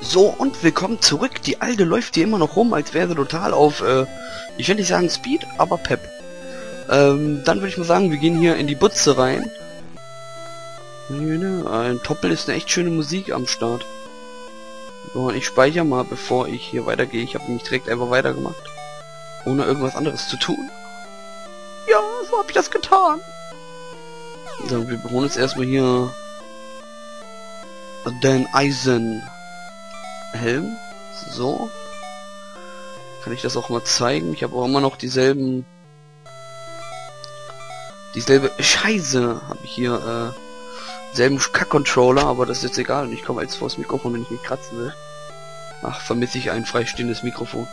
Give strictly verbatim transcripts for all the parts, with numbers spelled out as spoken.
So, und willkommen zurück. Die Alte läuft hier immer noch rum, als wäre sie total auf, äh, ich will nicht sagen Speed, aber Pep. Ähm, dann würde ich mal sagen, wir gehen hier in die Butze rein. Ein Toppel ist eine echt schöne Musik am Start. So, ich speichere mal, bevor ich hier weitergehe. Ich habe nämlich direkt einfach weitergemacht. Ohne irgendwas anderes zu tun. Ja, so habe ich das getan. So, wir holen jetzt erstmal hier den Eisenhelm. So. Kann ich das auch mal zeigen? Ich habe auch immer noch dieselben... Dieselbe Scheiße habe ich hier, äh... selben Kack-Controller, aber das ist jetzt egal. Ich komme jetzt vor das Mikrofon, wenn ich mich kratzen will. Ach, vermisse ich ein freistehendes Mikrofon.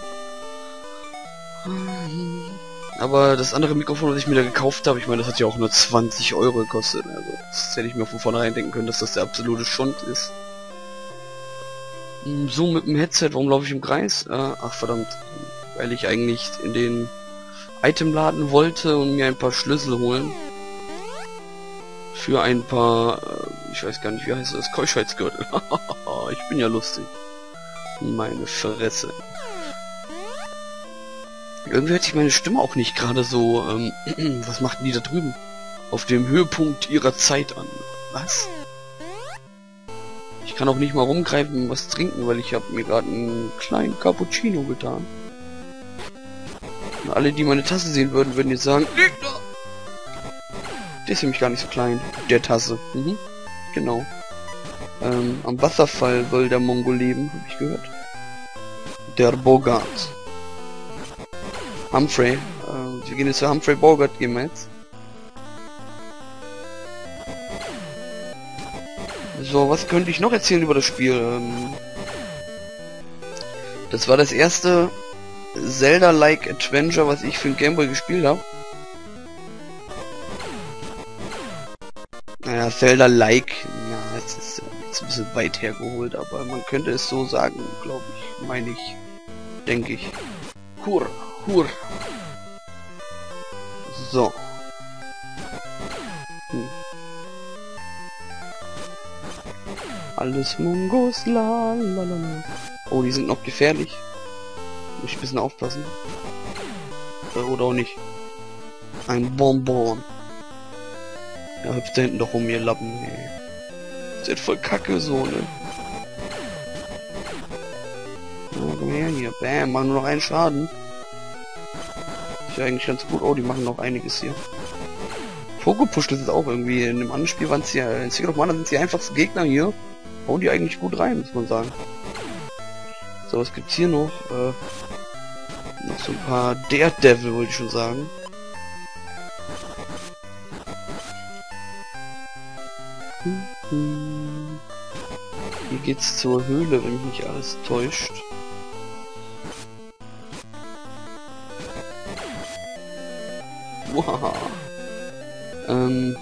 Aber das andere Mikrofon, was ich mir da gekauft habe, ich meine, das hat ja auch nur zwanzig Euro gekostet. Also, das hätte ich mir von vornherein denken können, dass das der absolute Schund ist. So, mit dem Headset, warum laufe ich im Kreis? Äh, ach, verdammt. Weil ich eigentlich in den Itemladen wollte und mir ein paar Schlüssel holen. Für ein paar, äh, ich weiß gar nicht, wie heißt das, Keuschheitsgürtel. Ich bin ja lustig. Meine Fresse. Irgendwie hört sich meine Stimme auch nicht gerade so, ähm, was machten die da drüben? Auf dem Höhepunkt ihrer Zeit an. Was? Ich kann auch nicht mal rumgreifen und was trinken, weil ich habe mir gerade einen kleinen Cappuccino getan. Und alle, die meine Tasse sehen würden, würden jetzt sagen, der ist nämlich gar nicht so klein, der Tasse. Mhm. Genau. Ähm, am Wasserfall soll der Mongo leben, habe ich gehört. Der Bogart. Humphrey. Äh, wir gehen jetzt zu Humphrey Bogart, gehen wir jetzt. So, was könnte ich noch erzählen über das Spiel? Ähm, das war das erste Zelda-like Adventure, was ich für den Gameboy gespielt habe. Naja, Zelda-like, ja, es ist jetzt ein bisschen weit hergeholt, aber man könnte es so sagen, glaube ich, meine ich, denke ich. Hur, hur. So. Hm. Alles Mungos, la la la la. Oh, die sind noch gefährlich. Muss ich ein bisschen aufpassen. Oder auch nicht. Ein Bonbon. Ja, hüpft da hinten doch rum, ihr Lappen, ey. Das ist voll kacke so, ne? Ja, komm her hier. Bam, machen nur noch einen Schaden. Ist ja eigentlich ganz gut. Oh, die machen noch einiges hier. Pogo-Push, das ist auch irgendwie in einem anderen Spiel, waren es ja, in Secret of Mana sind die einfachsten Gegner hier. Hauen die eigentlich gut rein, muss man sagen. So, was gibt's hier noch? Äh, noch so ein paar Daredevil, wollte ich schon sagen. Hier geht's zur Höhle, wenn mich nicht alles täuscht. Wow. Ähm.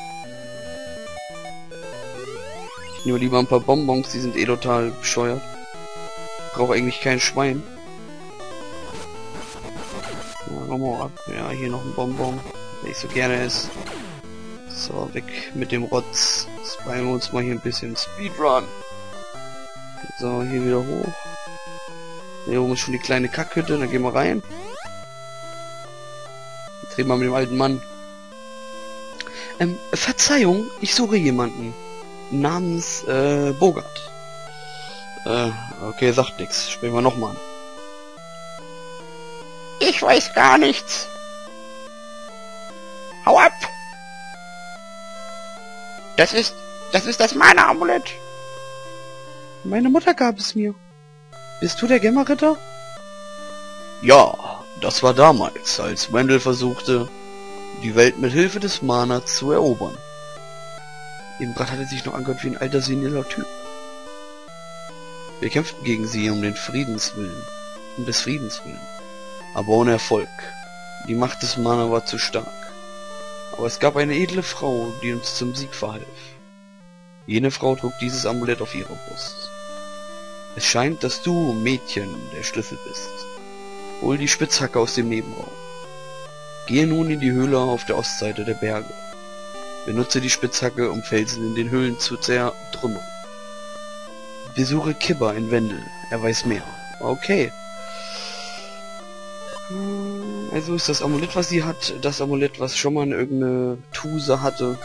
Ich nehme lieber ein paar Bonbons, die sind eh total bescheuert. Brauche eigentlich kein Schwein. Ja, komm mal ab. Ja, hier noch ein Bonbon, der ich so gerne esse. So, weg mit dem Rotz. Speilen wir uns mal hier ein bisschen Speedrun. So, hier wieder hoch. Hier oben ist schon die kleine Kackhütte, dann gehen wir rein. Jetzt reden wir mit dem alten Mann. Ähm, Verzeihung, ich suche jemanden. Namens, äh, Bogart. Äh, okay, sagt nix. Sprechen wir nochmal an. Ich weiß gar nichts. Hau ab! Das ist, das ist das Mana-Amulett. Meine Mutter gab es mir. Bist du der Gemma-Ritter? Ja, das war damals, als Wendell versuchte, die Welt mit Hilfe des Mana zu erobern. Eben gerade hat er sich noch angehört wie ein alter seniler Typ. Wir kämpften gegen sie um den Friedenswillen, um des Friedens willen, aber ohne Erfolg. Die Macht des Mana war zu stark. Aber es gab eine edle Frau, die uns zum Sieg verhalf. Jene Frau trug dieses Amulett auf ihrer Brust. Es scheint, dass du, Mädchen, der Schlüssel bist. Hol die Spitzhacke aus dem Nebenraum. Gehe nun in die Höhle auf der Ostseite der Berge. Benutze die Spitzhacke, um Felsen in den Höhlen zu zertrümmern. Besuche Kibber in Wendel. Er weiß mehr. Okay. Also ist das Amulett, was sie hat, das Amulett, was schon mal irgendeine Tuse hatte.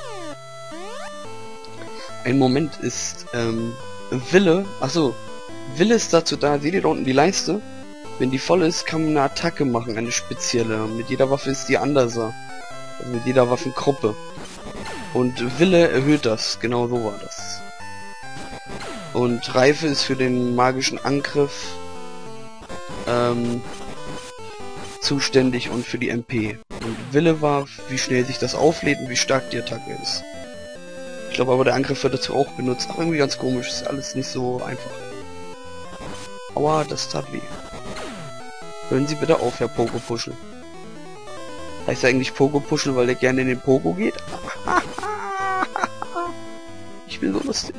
Ein Moment ist, ähm, Wille, achso, Wille ist dazu da, seht ihr da unten die Leiste? Wenn die voll ist, kann man eine Attacke machen, eine spezielle. Mit jeder Waffe ist die anderser. Also mit jeder Waffengruppe. Und Wille erhöht das, genau so war das. Und Reife ist für den magischen Angriff ähm, zuständig und für die M P. Und Wille war, wie schnell sich das auflädt und wie stark die Attacke ist. Ich glaube aber, der Angriff wird dazu auch benutzt. Ach, irgendwie ganz komisch, ist alles nicht so einfach. Aua, das tat weh. Hören Sie bitte auf, Herr Pogo-Puschel. Heißt er eigentlich Pogo-Puschel, weil er gerne in den Pogo geht? Ich bin so lustig.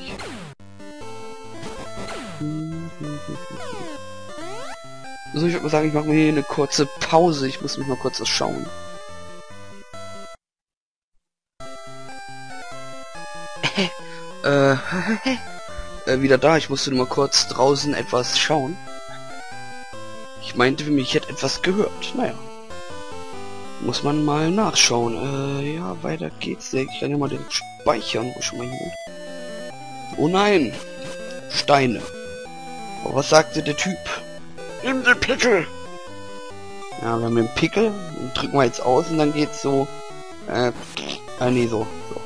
So, ich würde mal sagen, ich mache mir hier eine kurze Pause. Ich muss mich mal kurz was schauen. äh, äh, wieder da. Ich musste nur mal kurz draußen etwas schauen. Ich meinte für mich, ich hätte etwas gehört. Naja. Muss man mal nachschauen. Äh, ja, weiter geht's. Ich kann ja mal den speichern, wo schon mal hier. Oh nein! Steine. Aber was sagte der Typ? Nimm den Pickel! Ja, wir haben den Pickel. Den drücken wir jetzt aus und dann geht's so. Äh, äh nee, so. so.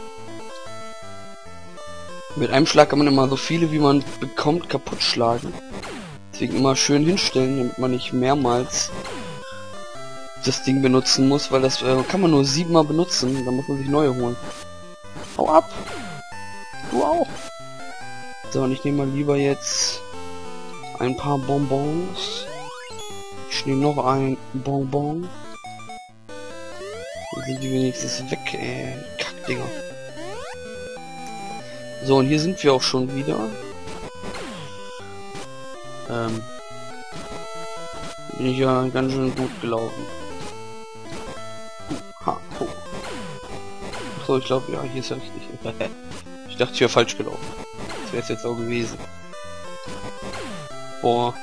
Mit einem Schlag kann man immer so viele, wie man bekommt, kaputt schlagen. Deswegen immer schön hinstellen, damit man nicht mehrmals das Ding benutzen muss, weil das äh, kann man nur siebenmal benutzen, dann muss man sich neue holen. Hau ab! Du auch! So, und ich nehme mal lieber jetzt ein paar Bonbons. Ich nehme noch ein Bonbon. Dann sind die wenigstens weg, ey. Kackdinger. So, und hier sind wir auch schon wieder. Ähm. Bin ich ja ganz schön gut gelaufen. Ha, oh. So, ich glaube, ja, hier ist ja richtig. Ich dachte, ich wäre falsch gelaufen. Das wäre es jetzt auch gewesen. Boah.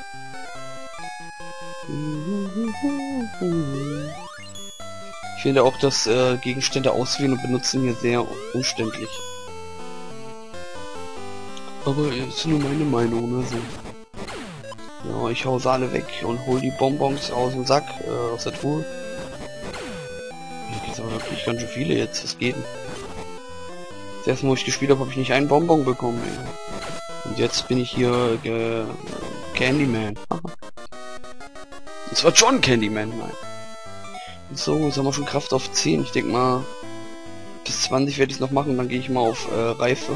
Ich finde auch, dass äh, Gegenstände auswählen und benutzen hier sehr umständlich. Aber ist nur meine Meinung, ne? So. Ja, ich hau sie alle weg und hol die Bonbons aus dem Sack, äh, aus der Truhe. Hier gibt's aber wirklich ganz schön viele jetzt, was geht denn? Das erste Mal, wo ich gespielt habe, habe ich nicht einen Bonbon bekommen, ey. Und jetzt bin ich hier äh, Candyman. Das war John Candyman, nein. So, jetzt haben wir schon Kraft auf zehn. Ich denke mal, bis zwanzig werde ich es noch machen, dann gehe ich mal auf äh, Reife.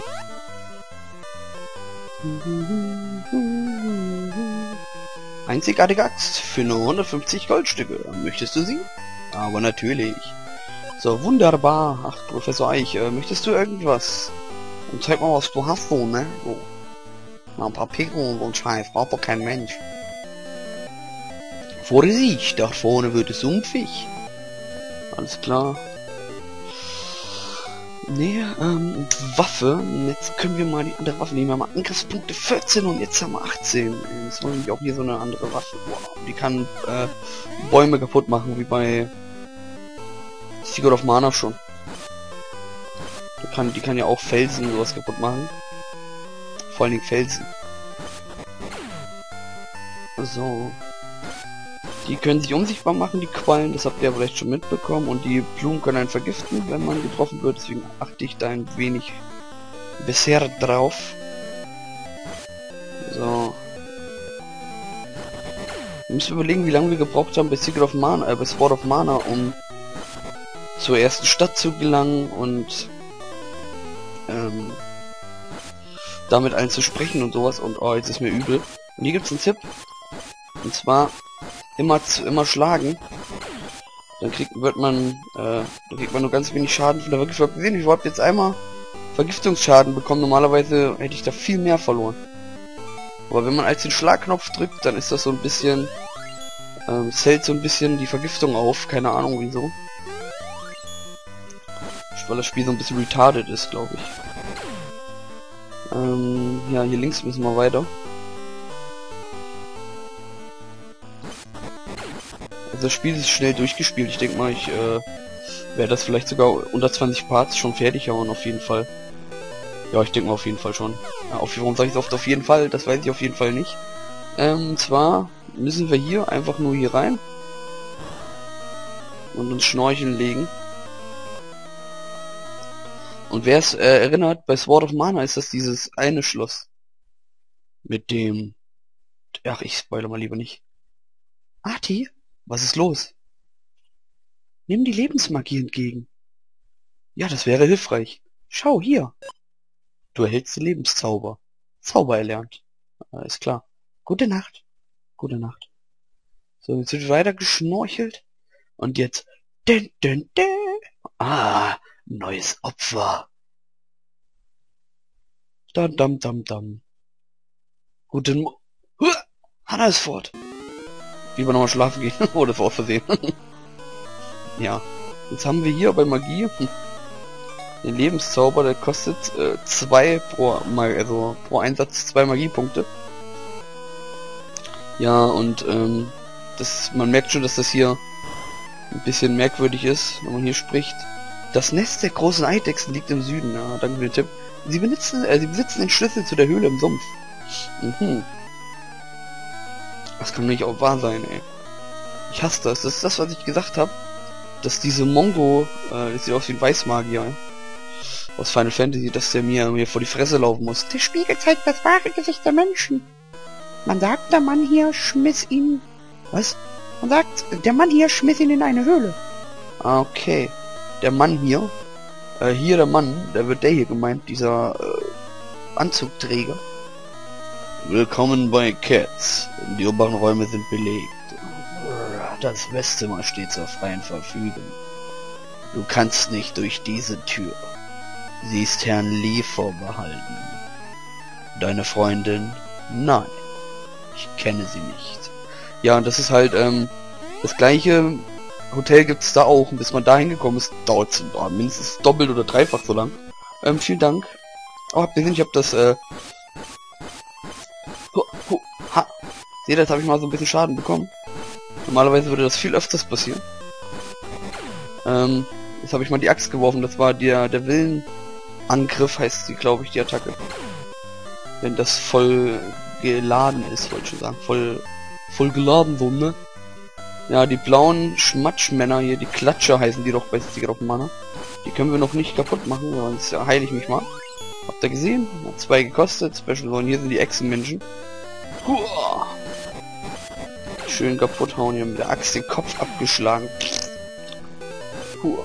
Einzigartige Axt für nur hundertfünfzig Goldstücke. Möchtest du sie? Aber natürlich. So, wunderbar. Ach, Professor Eich, äh, möchtest du irgendwas? Und zeig mal, was du hast, so, ne? So. Na, ein paar Pickel und so ein Scheiß. Braucht doch kein Mensch. Vorsicht, da vorne wird es sumpfig. Alles klar. Nee, ähm, Waffe. Jetzt können wir mal die andere Waffe nehmen. Wir haben Angriffspunkte vierzehn und jetzt haben wir achtzehn. Jetzt wollen wir auch hier so eine andere Waffe. Wow, die kann äh, Bäume kaputt machen, wie bei Secret of Mana schon. Die kann, die kann ja auch Felsen und sowas kaputt machen. Vor allen Dingen Felsen. So. Die können sich unsichtbar machen, die Quallen, das habt ihr ja vielleicht schon mitbekommen. Und die Blumen können einen vergiften, wenn man getroffen wird. Deswegen achte ich da ein wenig bisher drauf. So. Wir müssen überlegen, wie lange wir gebraucht haben bei Secret of Mana, äh, bei Sword of Mana, um zur ersten Stadt zu gelangen und ähm, damit allen zu sprechen und sowas. Und oh, jetzt ist mir übel. Und hier gibt's einen Tipp. Und zwar immer immer schlagen. Dann kriegt wird man äh, dann kriegt man nur ganz wenig Schaden von der Vergiftung. Ich habe gesehen, ich habe jetzt einmal Vergiftungsschaden bekommen. Normalerweise hätte ich da viel mehr verloren. Aber wenn man als den Schlagknopf drückt, dann ist das so ein bisschen ähm, es hält so ein bisschen die Vergiftung auf. Keine Ahnung wieso. Weil das Spiel so ein bisschen retarded ist, glaube ich. Ähm, ja, hier links müssen wir weiter. Also das Spiel ist schnell durchgespielt. Ich denke mal, ich äh, werde das vielleicht sogar unter zwanzig Parts schon fertig hauen, auf jeden Fall. Ja, ich denke mal auf jeden Fall schon. Ja, auf, warum sage ich es oft auf jeden Fall? Das weiß ich auf jeden Fall nicht. Ähm, und zwar müssen wir hier einfach nur hier rein und uns Schnorcheln legen. Und wer es äh, erinnert, bei Sword of Mana ist das dieses eine Schloss. Mit dem... Ach, ich spoilere mal lieber nicht. Arti, was ist los? Nimm die Lebensmagie entgegen. Ja, das wäre hilfreich. Schau hier. Du erhältst den Lebenszauber. Zauber erlernt. Alles klar. Gute Nacht. Gute Nacht. So, jetzt wird weiter geschnorchelt. Und jetzt... Dun, dun, dun. Ah, neues Opfer. Dam, dam, dam, dam. Guten Mo... Huah! Hannah ist fort. Lieber nochmal schlafen gehen. Oh, das war aus Versehen. Ja. Jetzt haben wir hier bei Magie den Lebenszauber, der kostet äh, zwei pro Mal, also pro Einsatz zwei Magiepunkte. Ja, und ähm, das, man merkt schon, dass das hier ein bisschen merkwürdig ist, wenn man hier spricht. Das Nest der großen Eidechsen liegt im Süden. Ja, danke für den Tipp. Sie besitzen, äh, sie besitzen den Schlüssel zu der Höhle im Sumpf. Mhm. Das kann nicht auch wahr sein, ey. Ich hasse das. Das ist das, was ich gesagt habe. Dass diese Mongo, äh, das sieht aus wie ein Weißmagier aus Final Fantasy, dass der mir, mir vor die Fresse laufen muss. Der Spiegel zeigt das wahre Gesicht der Menschen. Man sagt, der Mann hier schmiss ihn... Was? Man sagt, der Mann hier schmiss ihn in eine Höhle. Ah, okay. Der Mann hier, äh, hier der Mann, da wird der hier gemeint, dieser äh, Anzugträger. Willkommen bei Cats. Die oberen Räume sind belegt. Das Westzimmer steht zur freien Verfügung. Du kannst nicht durch diese Tür. Sie ist Herrn Lee vorbehalten. Deine Freundin? Nein. Ich kenne sie nicht. Ja, und das ist halt, ähm, das gleiche Hotel gibt's da auch. Und bis man da hingekommen ist, dauert es oh, mindestens doppelt oder dreifach so lang. Ähm, vielen Dank. Oh, habt ihr gesehen, ich hab das, äh... Hu, hu, ha. Seht ihr, jetzt habe ich mal so ein bisschen Schaden bekommen. Normalerweise würde das viel öfters passieren. Ähm, jetzt habe ich mal die Axt geworfen. Das war der, der Willenangriff, heißt sie, glaube ich, die Attacke. Wenn das voll geladen ist, wollte ich schon sagen. Voll, voll geladen so, ne? Ja, die blauen Schmatschmänner hier, die Klatscher heißen die doch bei Secret of Mana. Die können wir noch nicht kaputt machen, sonst heile ich mich mal. Habt ihr gesehen? Hat zwei gekostet. Special Zone. Hier sind die Echsenmenschen. Huah! Schön kaputt hauen hier mit der Axt den Kopf abgeschlagen. Huah.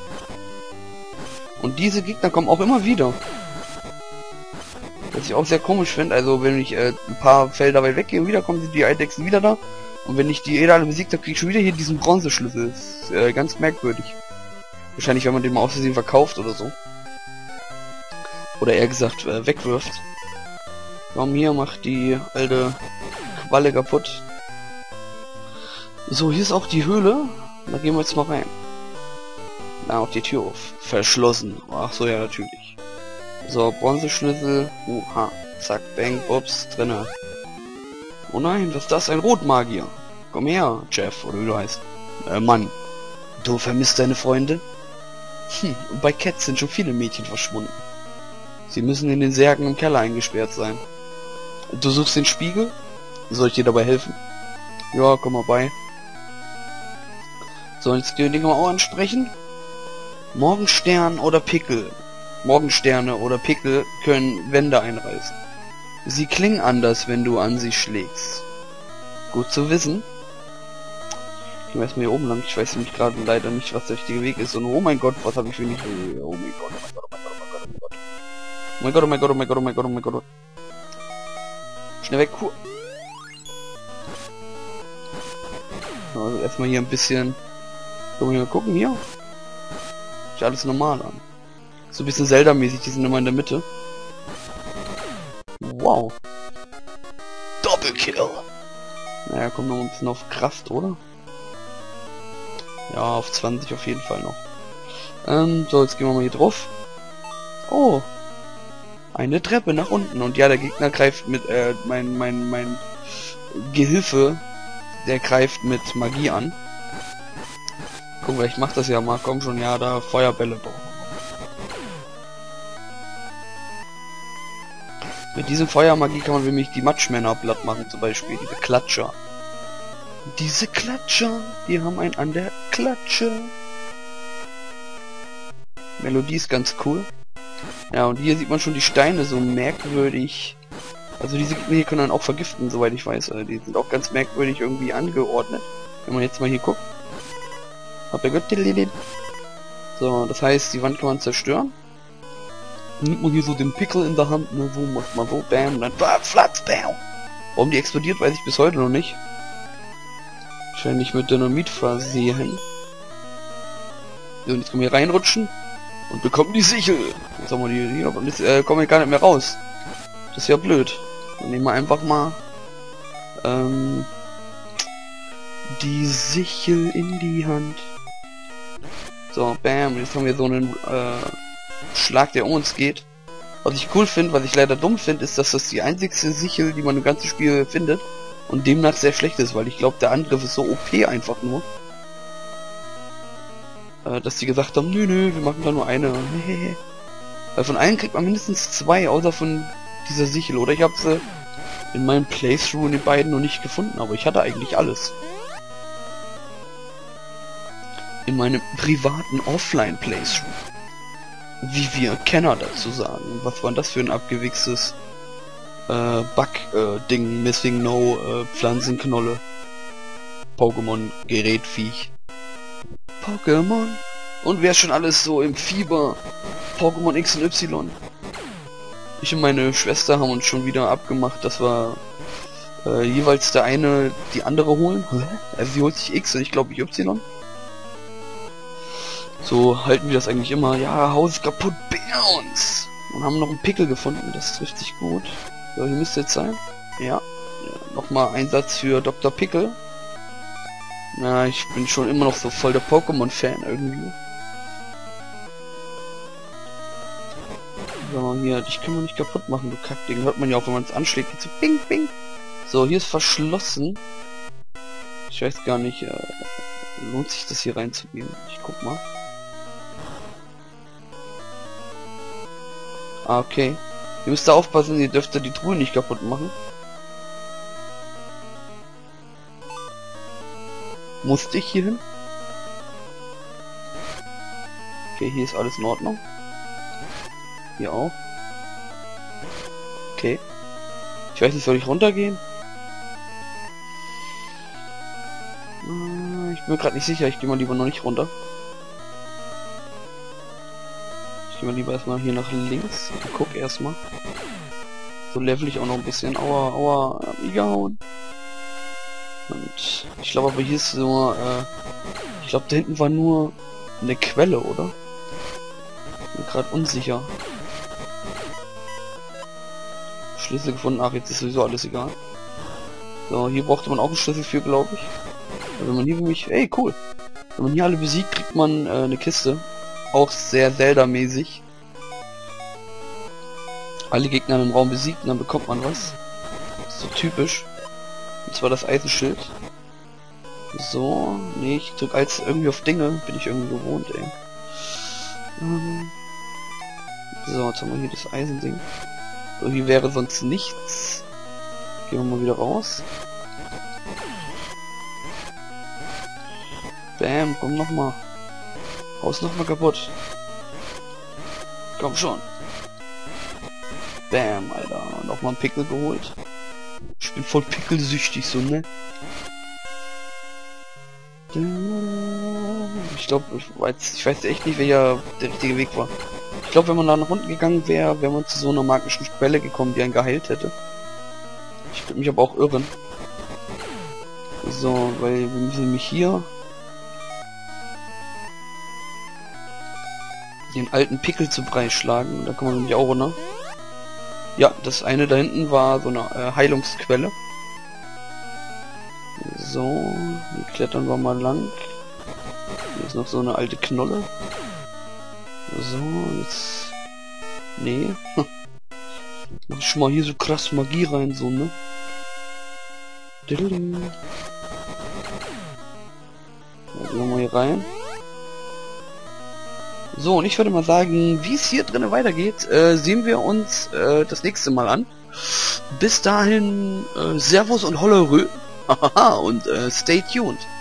Und diese Gegner kommen auch immer wieder. Was ich auch sehr komisch finde. Also wenn ich äh, ein paar Felder weit weggehe und wieder kommen, sind die Eidechsen wieder da. Und wenn ich die jeder alle besiegt habe, kriege ich schon wieder hier diesen Bronzeschlüssel. Das ist äh, ganz merkwürdig. Wahrscheinlich, wenn man den mal aus Versehen verkauft oder so. Oder eher gesagt, äh, wegwirft. Warum hier macht die alte Qualle kaputt. So, hier ist auch die Höhle. Da gehen wir jetzt mal rein. Na, auch die Tür auf. Verschlossen. Ach so, ja, natürlich. So, Bronzeschlüssel. Uha. Zack, bang, ups, drinne. Oh nein, was ist das? Ein Rotmagier. Komm her, Jeff, oder wie du heißt. Äh, Mann. Du vermisst deine Freunde? Hm, und bei Cats sind schon viele Mädchen verschwunden. Sie müssen in den Särgen im Keller eingesperrt sein. Du suchst den Spiegel? Soll ich dir dabei helfen? Ja, komm mal bei. Soll ich die Dinge auch ansprechen? Morgenstern oder Pickel. Morgensterne oder Pickel können Wände einreißen. Sie klingen anders, wenn du an sie schlägst. Gut zu wissen. Gehen wir erstmal hier oben lang. Ich weiß nämlich gerade leider nicht, was der richtige Weg ist. Und oh mein Gott, was habe ich für nicht... Oh mein Gott, oh mein Gott, oh mein Gott, oh mein Gott, oh mein Gott. Oh mein Gott, oh mein Gott, oh mein Gott, oh mein Gott. Schnell weg. Also erstmal hier ein bisschen... Können wir mal gucken, hier. Ist alles normal an. So ein bisschen Zelda-mäßig, die sind immer in der Mitte. Wow. Doppelkill. Naja, kommt noch ein bisschen auf Kraft, oder? Ja, auf zwanzig auf jeden Fall noch. Ähm, so, jetzt gehen wir mal hier drauf. Oh. eine Treppe nach unten. Und ja, der Gegner greift mit, äh, mein, mein, mein Gehilfe, der greift mit Magie an. Guck mal, ich mach das ja mal, komm schon, ja, da Feuerbälle. Mit diesem Feuermagie kann man nämlich die Matschmänner platt machen, zum Beispiel, diese Klatscher. Diese Klatscher, die haben einen an der Klatsche. Melodie ist ganz cool. Ja, und hier sieht man schon die Steine so merkwürdig. Also diese Gegner hier können dann auch vergiften, soweit ich weiß. Also die sind auch ganz merkwürdig irgendwie angeordnet. Wenn man jetzt mal hier guckt. Hab ja gehört. So, das heißt, die Wand kann man zerstören. Dann nimmt man hier so den Pickel in der Hand, ne, wo macht man so, bam, dann flatz, bam. Warum die explodiert, weiß ich bis heute noch nicht. Wahrscheinlich mit Dynamit versehen. So, und jetzt können wir hier reinrutschen und bekommen die Sichel. Jetzt haben wir die hier, und jetzt äh, kommen wir gar nicht mehr raus. Das ist ja blöd. Dann nehmen wir einfach mal ähm, die Sichel in die Hand. So, bam, jetzt haben wir so einen äh, Schlag, der um uns geht. Was ich cool finde, was ich leider dumm finde, ist, dass das die einzigste Sichel, die man im ganzen Spiel findet und demnach sehr schlecht ist, weil ich glaube, der Angriff ist so O P einfach nur. Äh, dass die gesagt haben, nö, nö, wir machen da nur eine. Weil von allen kriegt man mindestens zwei, außer von dieser Sichel. Oder ich habe sie in meinem Playthrough in den beiden noch nicht gefunden, aber ich hatte eigentlich alles. In meinem privaten Offline-Playthrough. Wie wir Kenner dazu sagen. Was war das für ein abgewichstes äh, Bug-Ding, äh, Missing No, äh, Pflanzenknolle, Pokémon, Gerätviech. Pokémon. Und wer ist schon alles so im Fieber? Pokémon X und Y. Ich und meine Schwester haben uns schon wieder abgemacht, dass wir äh, jeweils der eine die andere holen. Also sie holt sich X und ich glaube ich Y. So halten wir das eigentlich immer. Ja, Haus kaputt, Bounce! Und haben noch einen Pickel gefunden, das trifft sich gut. So, hier müsste jetzt sein. Ja. Ja, nochmal Einsatz für Doktor Pickel. Na, ich bin schon immer noch so voll der Pokémon-Fan irgendwie. So, hier, dich können wir nicht kaputt machen, du Kackding. Hört man ja auch, wenn man es anschlägt. Jetzt so bing, bing. So, hier ist verschlossen. Ich weiß gar nicht, äh, lohnt sich das hier reinzugehen. Ich guck mal. Ah, okay. Ihr müsst da aufpassen, ihr dürft da die Truhe nicht kaputt machen. Musste ich hier hin? Okay, hier ist alles in Ordnung. Hier auch. Okay. Ich weiß nicht, soll ich runtergehen? Ich bin mir gerade nicht sicher, ich gehe mal lieber noch nicht runter. Ich gehe mal lieber erstmal hier nach links und guck erstmal. So level ich auch noch ein bisschen. Aua, aua, ja. Und ich glaube aber hier ist so, äh, ich glaube da hinten war nur eine Quelle, oder? Ich bin gerade unsicher. Schlüssel gefunden, ach jetzt ist sowieso alles egal. So, hier brauchte man auch einen Schlüssel für, glaube ich. Aber wenn man hier nämlich, ey cool, wenn man hier alle besiegt, kriegt man äh, eine Kiste. Auch sehr Zelda-mäßig. Alle Gegner im Raum besiegt und dann bekommt man was. So typisch. Und zwar das Eisenschild. So, nee, ich drück als irgendwie auf Dinge, bin ich irgendwie gewohnt, ey. Ähm, so, jetzt haben wir hier das Eisending. So, hier wäre sonst nichts. Gehen wir mal wieder raus. Bam, komm nochmal. Haus nochmal kaputt. Komm schon. Bam, Alter. Nochmal einen Pickel geholt. Ich bin voll pickelsüchtig, so, ne? Ich glaube, ich weiß, ich weiß echt nicht, welcher der richtige Weg war. Ich glaube, wenn man da nach unten gegangen wäre, wäre man zu so einer magischen Quelle gekommen, die einen geheilt hätte. Ich würde mich aber auch irren. So, weil wir müssen nämlich hier den alten Pickel zu Brei schlagen. Da kann man nämlich auch runter. Ja, das eine da hinten war so eine äh, Heilungsquelle. So, hier klettern wir mal lang. Hier ist noch so eine alte Knolle. So, jetzt... Nee. Mach ich schon mal hier so krass Magie rein, so, ne? Diddling. Also nochmal hier rein. So, und ich würde mal sagen, wie es hier drinnen weitergeht, äh, sehen wir uns äh, das nächste Mal an. Bis dahin, äh, Servus und Hollerö. Und äh, stay tuned.